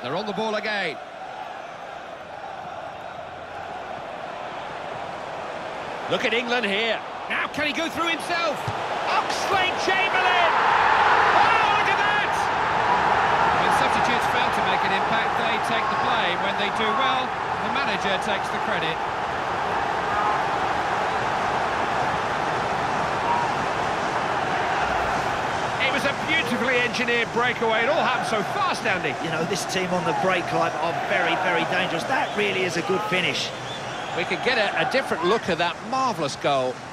They're on the ball again. Look at England here. Now can he go through himself? Oxlade-Chamberlain! Oh, look at that! When substitutes fail to make an impact, they take the blame. When they do well, the manager takes the credit. It was a beautifully engineered breakaway. It all happened so fast, Andy. You know, this team on the break, Clive, are very, very dangerous. That really is a good finish. We could get a different look at that marvellous goal.